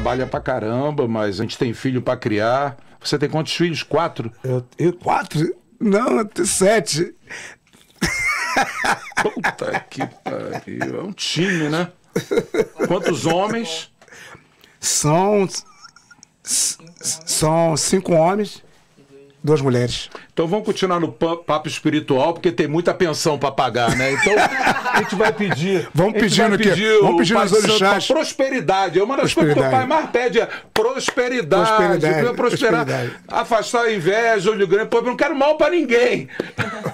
trabalha pra caramba, mas a gente tem filho pra criar. Você tem quantos filhos? 4? Eu 4? Não, eu tenho 7. Puta que pariu. É um time, né? Quantos homens? São 5 homens, 2 mulheres. Então vamos continuar no papo espiritual, porque tem muita pensão para pagar, né? Então a gente vai pedir. Vamos pedir no quê? Vamos pedir nos orixás. Prosperidade. É uma das coisas que o pai mais pede, é prosperidade. Prosperar. Afastar a inveja, olho grande. Pô, eu não quero mal para ninguém.